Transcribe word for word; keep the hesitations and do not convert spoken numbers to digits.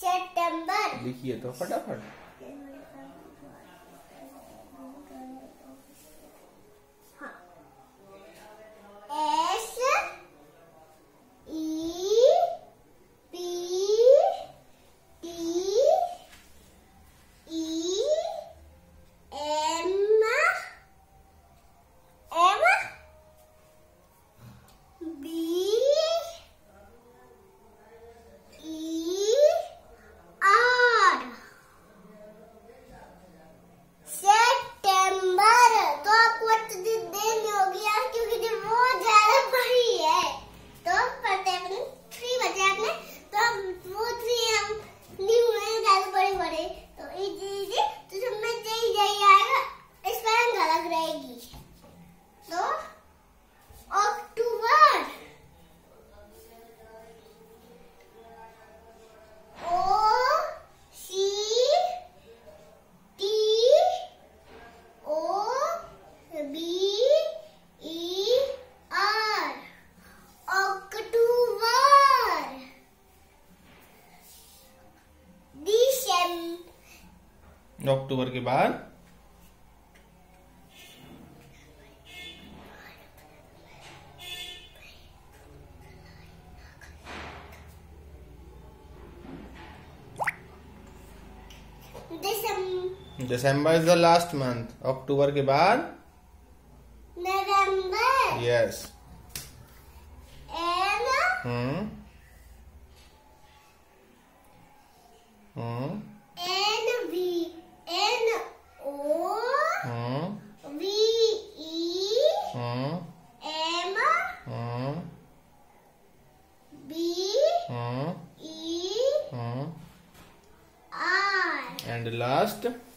सितंबर। लिखिए तो फटाफट। S E P T E M M B E R सितंबर। तो आपको अच्छे से देर नहीं होगी यार, क्योंकि जो बहुत ज्यादा बड़ी है। तो पता है थ्री बचे आपने, तो वो थ्री हम नहीं हुए ज्यादा बड़े बड़े, तो इजी इजी तो सब में यही यही आएगा, इस पर गलत रहेगी। तो अक्टूबर, O C T O B E R, अक्टूबर। दिसंबर, अक्टूबर के बाद दिसंबर, दिसंबर इज द लास्ट मंथ। अक्टूबर के बाद नवंबर, yes. N hmm hmm N V N O hmm V E hmm M hmm B hmm E hmm R, and last